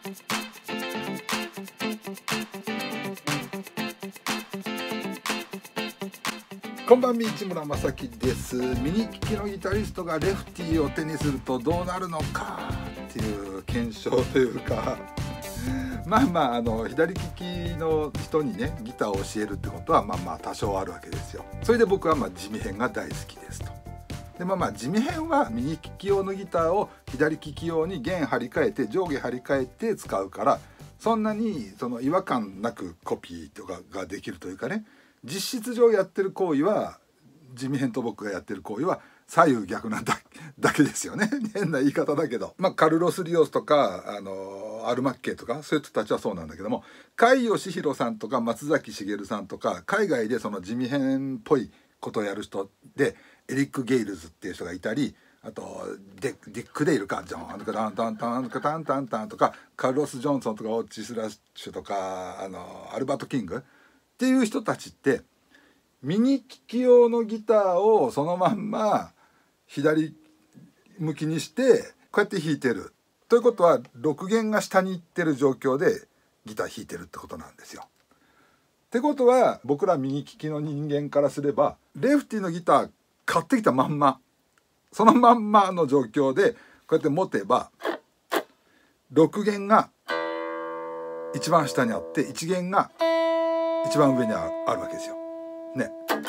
こんばんみ、市村正樹です。右利きのギタリストがレフティーを手にするとどうなるのかっていう検証というか左利きの人にねギターを教えるってことは多少あるわけですよ。それで僕は地味編が大好きですと。で地味編は右利き用のギターを左利き用に弦張り替えて上下張り替えて使うから、そんなに違和感なくコピーとかができるというかね、実質上やってる行為は地味編と僕がやってる行為は左右逆なだけですよね。変な言い方だけど、カルロス・リオスとかアル・マッケイとかそういう人たちはそうなんだけども、甲斐義弘さんとか松崎しげるさんとか海外でその地味編っぽいことをやる人でエリック・ゲイルズっていう人がいたり、あとディック・デイルかジョンタンタンタンタンタンタンとかカルロス・ジョンソンとかオッチス・ラッシュとかアルバート・キングっていう人たちって右利き用のギターをそのまんま左向きにしてこうやって弾いてるということは6弦が下に行ってる状況でギター弾いてるってことなんですよ。ってことは僕ら右利きの人間からすればレフティのギター買ってきたまんまそのまんまの状況でこうやって持てば6弦が一番下にあって1弦が一番上にあるわけですよ。ね。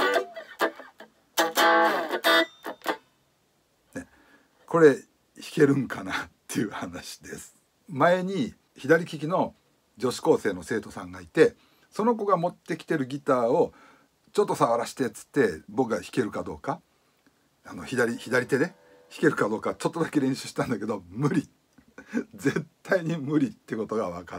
これ弾けるんかなっていう話です。前に左利きの女子高生の生徒さんがいて、その子が持ってきてるギターをちょっと触らせてっつって僕が弾けるかどうか左手で弾けるかどうかちょっとだけ練習したんだけど無理絶対に無理ってことが分かって、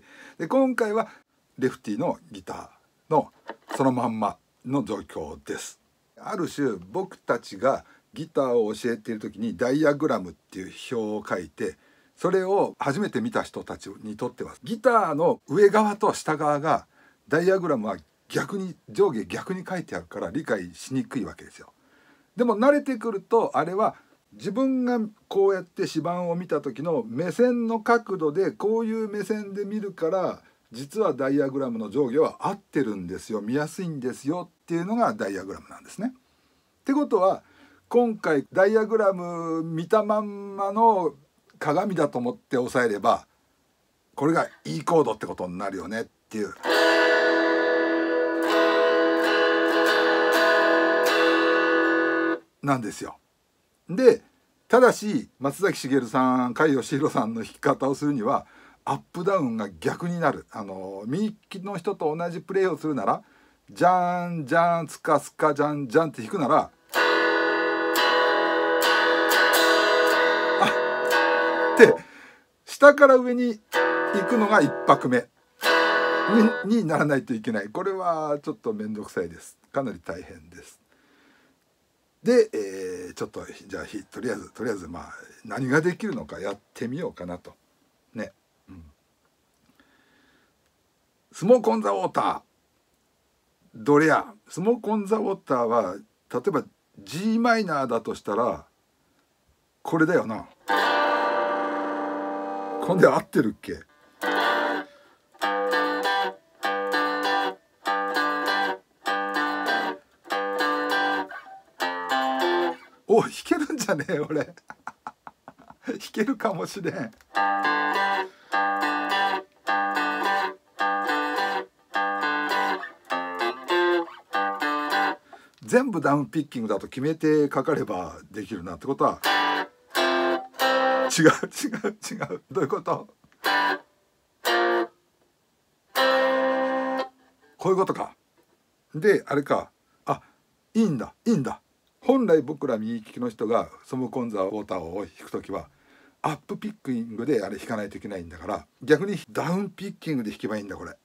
で今回はレフティのギターのそのまんまの状況です。ある種僕たちがギターを教えている時にダイアグラムっていう表を書いて、それを初めて見た人たちにとってはギターの上側と下側がダイアグラムは逆に上下逆に書いてあるから理解しにくいわけですよ。でも慣れてくるとあれは自分がこうやって指板を見た時の目線の角度でこういう目線で見るから実はダイアグラムの上下は合ってるんですよ、見やすいんですよっていうのがダイアグラムなんですね。ってことは今回ダイアグラム見たまんまの鏡だと思って押さえればこれが E コードってことになるよねっていう。なんですよ。でただし松崎しげるさん甲斐義弘さんの弾き方をするにはアップダウンが逆になる。右利きの人と同じプレーをするならジャンジャンスカスカジャンジャンって弾くならで下から上に行くのが1拍目にならないといけない。これはちょっと面倒くさいです。かなり大変です。で、ちょっとじゃあとりあえず何ができるのかやってみようかなとね。スモークオンザウォーターどれや。スモークオンザウォーターは例えば G マイナーだとしたらこれだよな。こんで合ってるっけ。お、弾けるんじゃねえ俺弾けるかもしれん。全部ダウンピッキングだと決めてかかればできるなってことは違うどういうこと。こういうことか。であれか、いいんだ本来僕ら右利きの人がスモークオンザウォーターを弾くときはアップピッキングであれ弾かないといけないんだから、逆にダウンピッキングで弾けばいいんだこれ。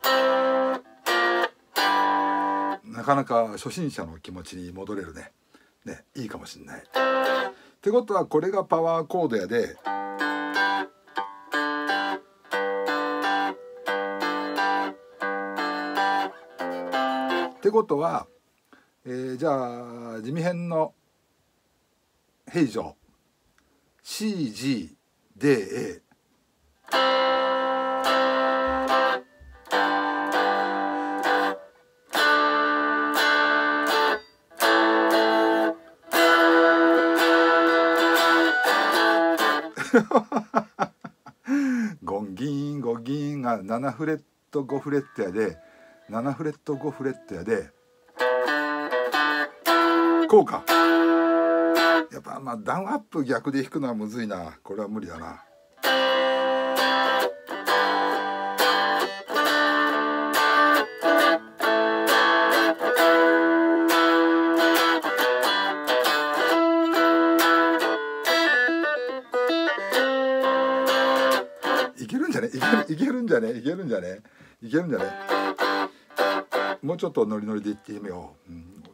なかなか初心者の気持ちに戻れるね。 ね、いいかもしんない。ってことはこれがパワーコードやで、ってことは、じゃあ地味編の平常 CGDAゴンギンゴギンが7フレット5フレットやで、7フレット5フレットやで、こうか。やっぱまあダウンアップ逆で弾くのはむずいな。これは無理だな。いけるんじゃね、いけるんじゃね、いけるんじゃね、いけるんじゃね。もうちょっとノリノリでいってみよう。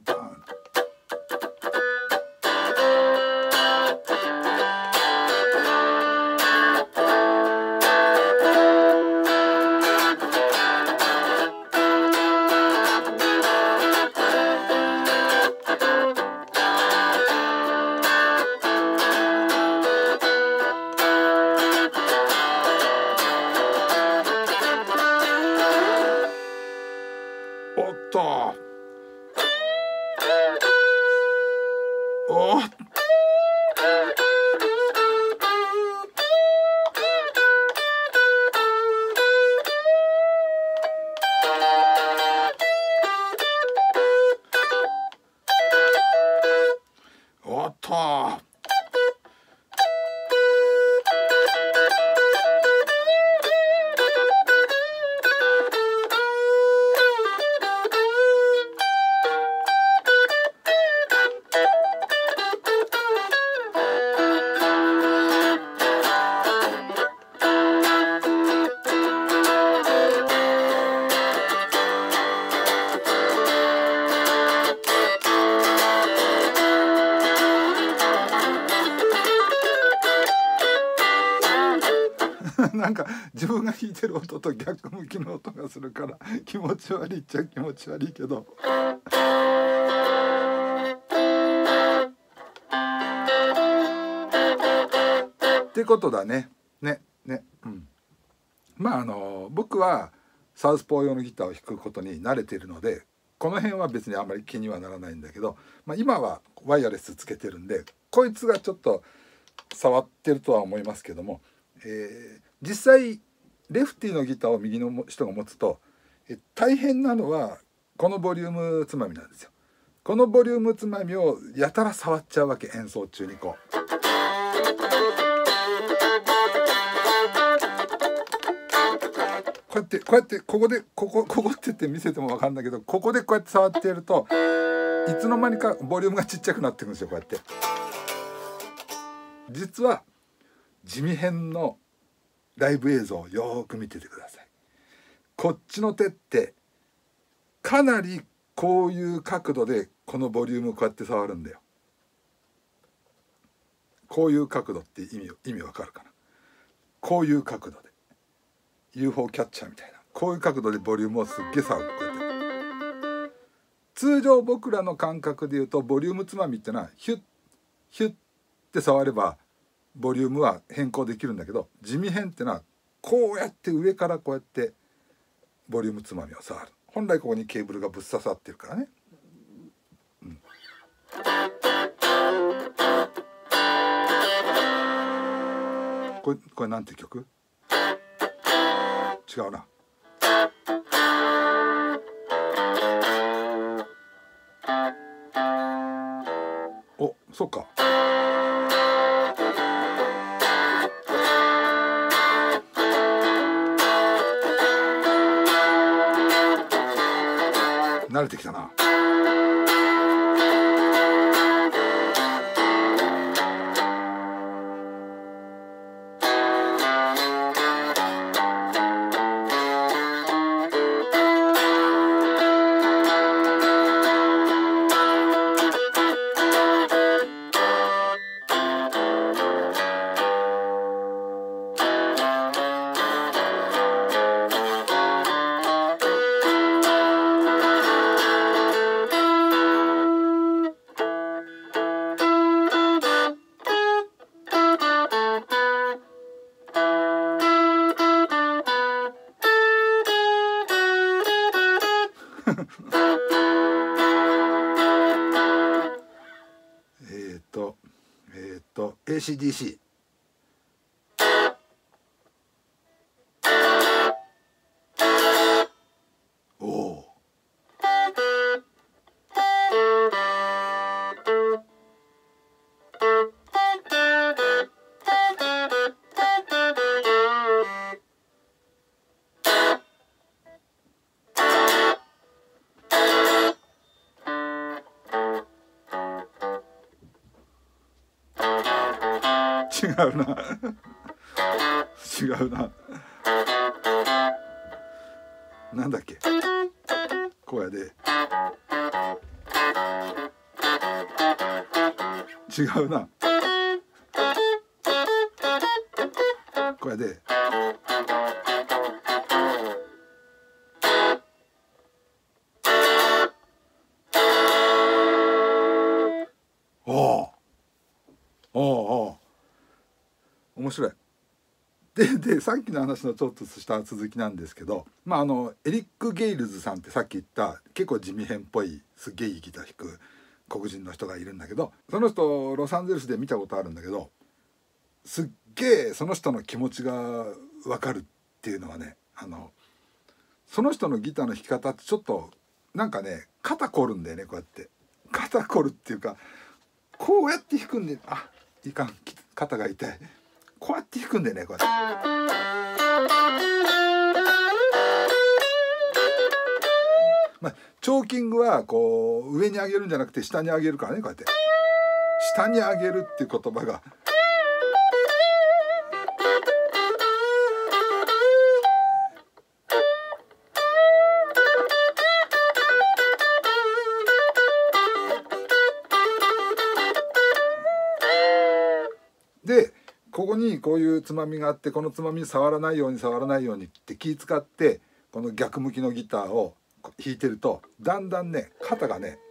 おっと、おっおっと、なんか自分が弾いてる音と逆向きの音がするから気持ち悪いっちゃ気持ち悪いけど、ってことだね。まあ僕はサウスポー用のギターを弾くことに慣れているので、この辺は別にあんまり気にはならないんだけど、今はワイヤレスつけてるんでこいつがちょっと触ってるとは思いますけども、実際レフティのギターを右の人が持つと大変なのはこのボリュームつまみなんですよ。このボリュームつまみをやたら触っちゃうわけ、演奏中にこう。こうやってここって言って見せても分かんないけど、ここでこうやって触ってやるといつの間にかボリュームがちっちゃくなってくるんですよ。こうやって実は地味編のライブ映像をよく見ててください。こっちの手ってかなりこういう角度でこのボリュームをこうやって触るんだよ。こういう角度って意味わかるかな。こういう角度で UFO キャッチャーみたいな、こういう角度でボリュームをすっげえ触る。こうやって通常僕らの感覚でいうとボリュームつまみってのはヒュッヒュッって触ればボリュームは変更できるんだけど、地味編ってのはこうやって上からこうやってボリュームつまみを触る。本来ここにケーブルがぶっ刺さってるからね。これなんて曲？違うな。お、そっか。慣れてきたな。 ACDC。おお。違うな違うな、なんだっけ、こうやで、違うな、こうやで、おおおお、面白い。でさっきの話のちょっとした続きなんですけど、エリック・ゲイルズさんってさっき言った結構地味変っぽいすっげえいいギター弾く黒人の人がいるんだけど、その人ロサンゼルスで見たことあるんだけど、すっげえその人の気持ちが分かるっていうのはね、その人のギターの弾き方ってちょっとなんかね肩凝るんだよね。こうやって肩凝るっていうか、こうやって弾くんで、あ、いかん、肩が痛い、こうやって弾くんだよね。こうやって、チョーキングはこう上に上げるんじゃなくて下に上げるからね。こうやって下に上げるっていう言葉がで、ここにこういうつまみがあって、このつまみに触らないようにって気使ってこの逆向きのギターを弾いてると、だんだんね肩がね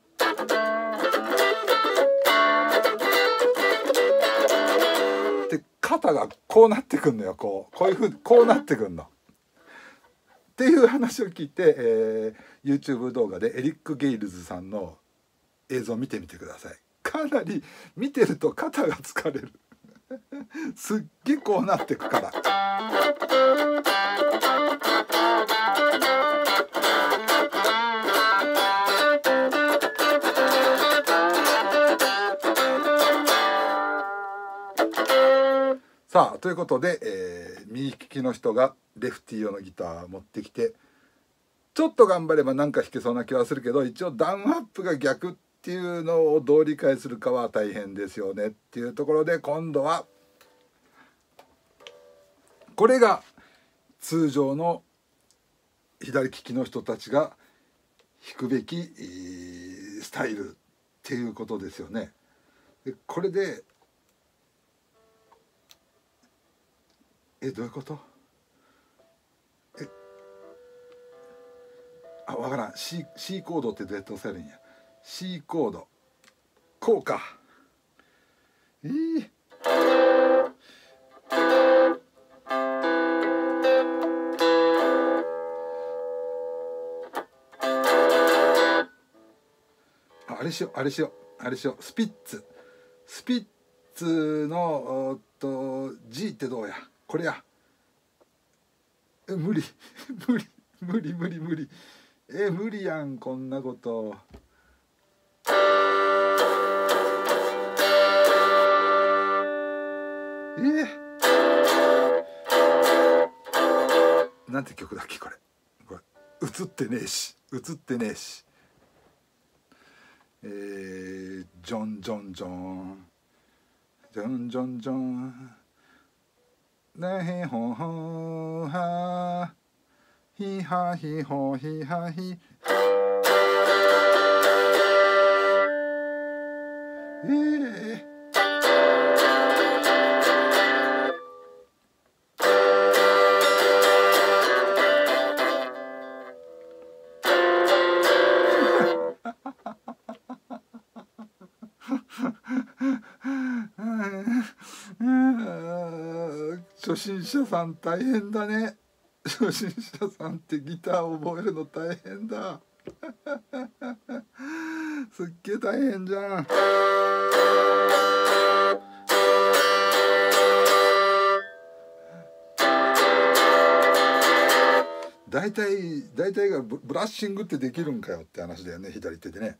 で肩がこうなってくんのよ。こういうふうにこうなってくんのっていう話を聞いて、YouTube 動画でエリック・ゲイルズさんの映像を見てみてください。かなり見てると肩が疲れるすっげえこうなってくから。さあ、ということで、右利きの人がレフティー用のギターを持ってきて、ちょっと頑張ればなんか弾けそうな気はするけど、一応ダウンアップが逆っていうのをどう理解するかは大変ですよねっていうところで、今度はこれが通常の左利きの人たちが弾くべきスタイルっていうことですよね。でこれでどういうこと？わからん。 C コードってどうやって押さえるんや。 C コードこうか。あれしようスピッツのG ってどうや。これや。無理無理やん、こんなこと。なんて曲だっけこれ。映ってねえしジョンねへほほはひはひほひはひ。初心者さん大変だね。初心者さんってギター覚えるの大変だすっげえ大変じゃん。 大体がブラッシングってできるんかよって話だよね、左手でね。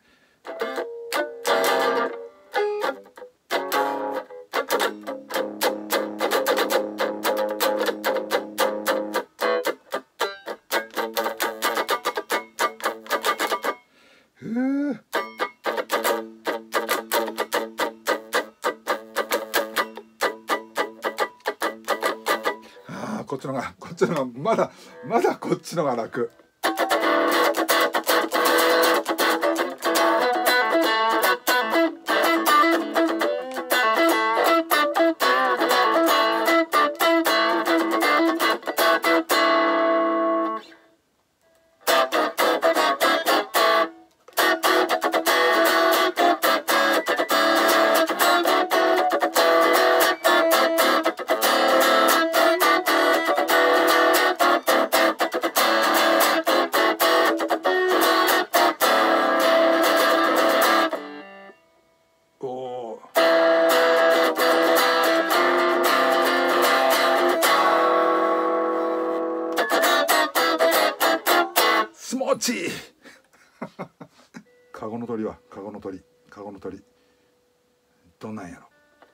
こっちのがまだこっちのが楽。スモーチカゴの鳥どんなんやろ。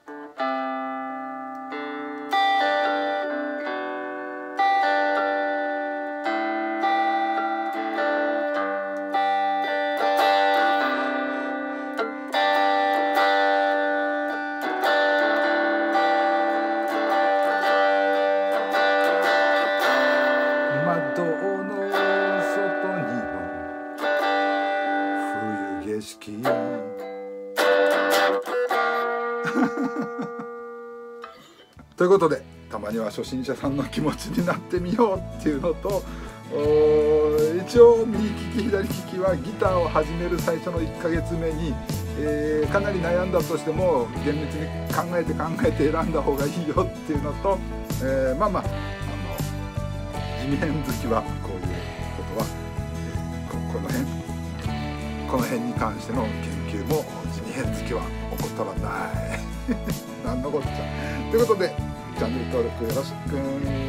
窓の外にの冬景色ということで、たまには初心者さんの気持ちになってみようっていうのと、一応右利き左利きはギターを始める最初の1ヶ月目に、かなり悩んだとしても厳密に考えて選んだ方がいいよっていうのと、地味編好きはこういうことは、この辺に関しての研究も地味編好きは怠らないなんのこっちゃ。ということでチャンネル登録よろしく。